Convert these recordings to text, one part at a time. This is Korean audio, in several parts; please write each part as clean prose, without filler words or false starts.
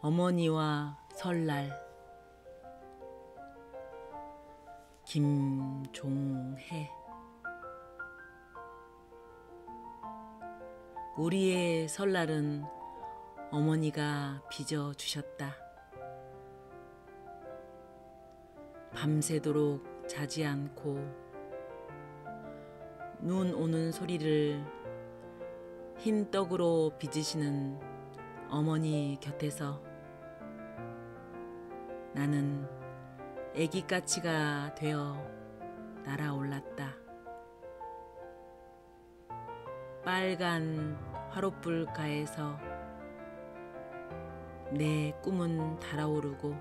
어머니와 설날. 김종해. 우리의 설날은 어머니가 빚어주셨다. 밤새도록 자지 않고 눈 오는 소리를 흰 떡으로 빚으시는 어머니 곁에서 나는 애기까치가 되어 날아올랐다. 빨간 화롯불가에서 내 꿈은 달아오르고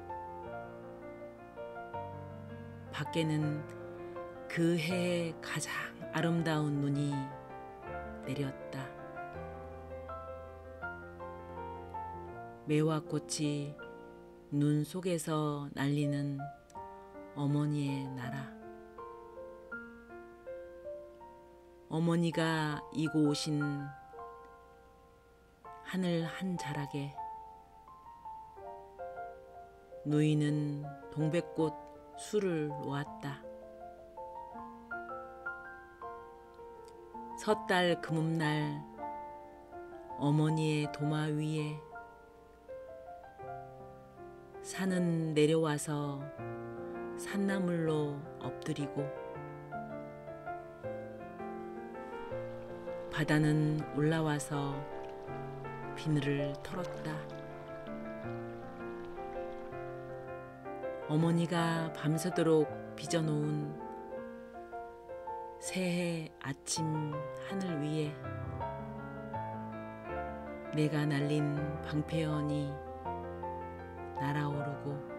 밖에는 그 해의 가장 아름다운 눈이 내렸다. 매화꽃이 눈 속에서 날리는 어머니의 나라. 어머니가 이고 오신 하늘 한 자락에 누이는 동백꽃 술을 놓았다. 섣달 금음날 어머니의 도마 위에 산은 내려와서 산나물로 엎드리고 바다는 올라와서 비늘을 털었다. 어머니가 밤새도록 빚어놓은 새해 아침 하늘 위에 내가 날린 방패연이 날아오르고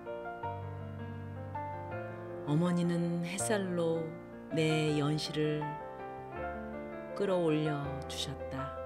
어머니는 햇살로 내 연시를 끌어올려 주셨다.